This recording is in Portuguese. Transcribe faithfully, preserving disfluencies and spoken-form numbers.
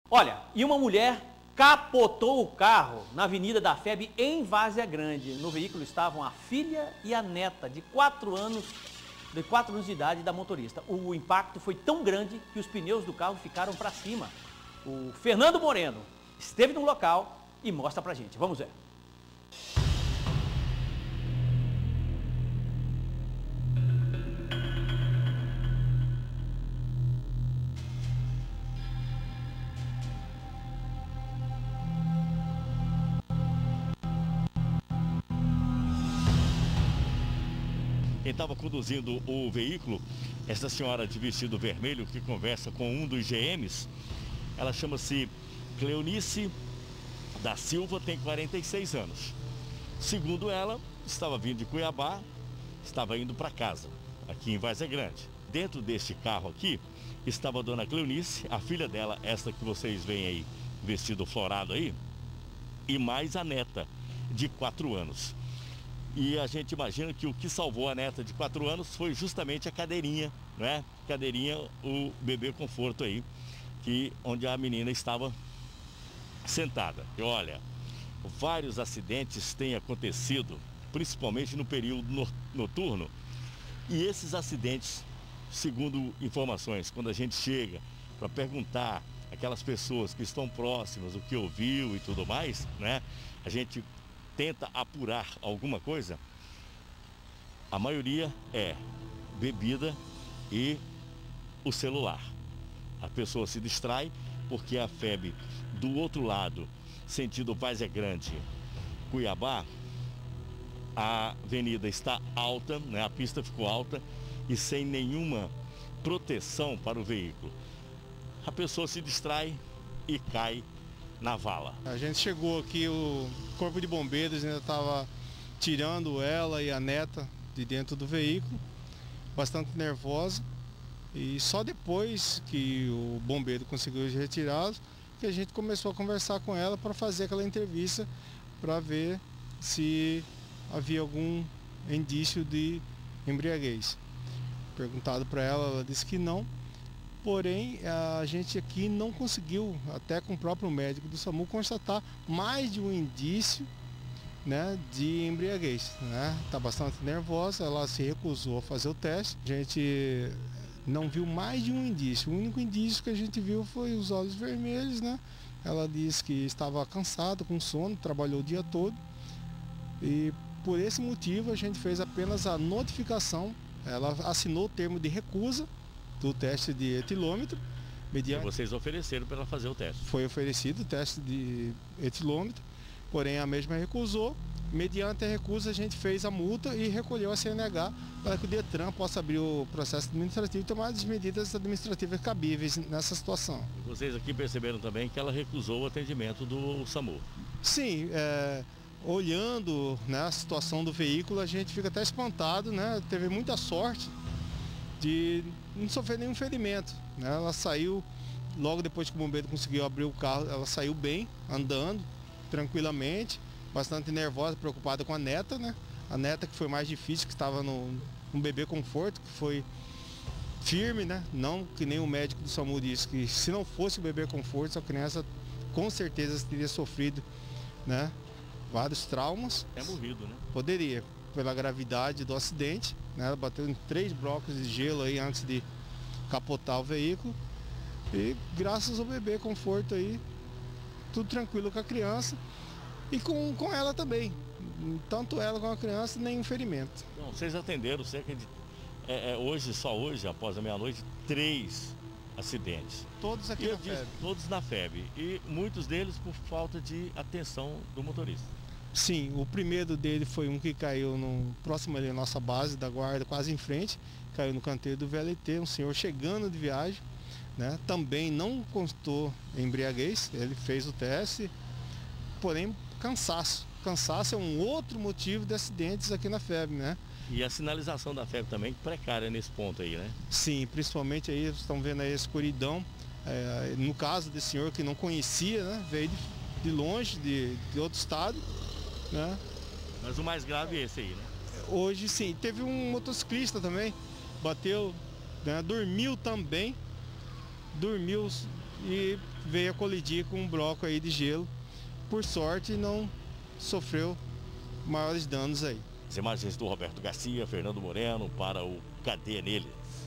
Olha, e uma mulher capotou o carro na Avenida da F E B em Várzea Grande. No veículo estavam a filha e a neta de quatro anos, de quatro anos de idade da motorista. O impacto foi tão grande que os pneus do carro ficaram para cima. O Fernando Moreno esteve no local e mostra pra gente. Vamos ver. Quem estava conduzindo o veículo, essa senhora de vestido vermelho que conversa com um dos G Ms, ela chama-se Cleonice da Silva, tem quarenta e seis anos. Segundo ela, estava vindo de Cuiabá, estava indo para casa, aqui em Várzea Grande. Dentro deste carro aqui, estava a dona Cleonice, a filha dela, esta que vocês veem aí, vestido florado aí, e mais a neta, de quatro anos. E a gente imagina que o que salvou a neta de quatro anos foi justamente a cadeirinha, né? Cadeirinha, o bebê conforto aí, que, onde a menina estava sentada. E olha, vários acidentes têm acontecido, principalmente no período no, noturno. E esses acidentes, segundo informações, quando a gente chega para perguntar aquelas pessoas que estão próximas, o que ouviu e tudo mais, né? A gente tenta apurar alguma coisa, a maioria é bebida e o celular. A pessoa se distrai porque a F E B do outro lado, sentido Várzea Grande, Cuiabá, a avenida está alta, né? A pista ficou alta e sem nenhuma proteção para o veículo. A pessoa se distrai e cai na vala. A gente chegou aqui, o corpo de bombeiros ainda estava tirando ela e a neta de dentro do veículo, bastante nervosa, e só depois que o bombeiro conseguiu retirá-los que a gente começou a conversar com ela para fazer aquela entrevista para ver se havia algum indício de embriaguez. Perguntado para ela, ela disse que não. Porém, a gente aqui não conseguiu, até com o próprio médico do SAMU, constatar mais de um indício, né, de embriaguez. Né? Está bastante nervosa, ela se recusou a fazer o teste. A gente não viu mais de um indício. O único indício que a gente viu foi os olhos vermelhos. Né? Ela disse que estava cansada, com sono, trabalhou o dia todo. E por esse motivo a gente fez apenas a notificação. Ela assinou o termo de recusa do teste de etilômetro. Mediante... E vocês ofereceram para ela fazer o teste? Foi oferecido o teste de etilômetro, porém a mesma recusou. Mediante a recusa a gente fez a multa e recolheu a C N H para que o DETRAN possa abrir o processo administrativo e tomar as medidas administrativas cabíveis nessa situação. Vocês aqui perceberam também que ela recusou o atendimento do SAMU? Sim, é... olhando, né, a situação do veículo, a gente fica até espantado, né? Teve muita sorte de não sofrer nenhum ferimento, né? Ela saiu, logo depois que o bombeiro conseguiu abrir o carro, ela saiu bem, andando tranquilamente, bastante nervosa, preocupada com a neta, né? A neta que foi mais difícil, que estava no, no bebê conforto, que foi firme, né? Não que nem o médico do SAMU disse, que se não fosse o bebê conforto, a criança com certeza teria sofrido, né, vários traumas. É morrido, né? Poderia, pela gravidade do acidente, né? Ela bateu em três blocos de gelo aí antes de capotar o veículo. E graças ao bebê conforto aí, tudo tranquilo com a criança e com, com ela também. Tanto ela como a criança, nenhum ferimento. Bom, vocês atenderam cerca de, é, é, hoje, só hoje, após a meia-noite, três acidentes. Todos aqui e na disse, F E B. Todos na F E B. E muitos deles por falta de atenção do motorista. Sim, o primeiro dele foi um que caiu no, próximo ali à nossa base da guarda, quase em frente, caiu no canteiro do V L T, um senhor chegando de viagem, né? Também não constou embriaguez, ele fez o teste, porém cansaço. Cansaço é um outro motivo de acidentes aqui na F E B, né? E a sinalização da F E B também precária nesse ponto aí, né? Sim, principalmente aí, vocês estão vendo aí a escuridão, é, no caso desse senhor que não conhecia, né? Veio de, de longe, de, de outro estado, né? Mas o mais grave é esse aí, né? Hoje sim, teve um motociclista também, bateu, né? Dormiu também, dormiu e veio a colidir com um bloco aí de gelo. Por sorte, não sofreu maiores danos aí. As imagens do Roberto Garcia, Fernando Moreno para o Cadeia Neles.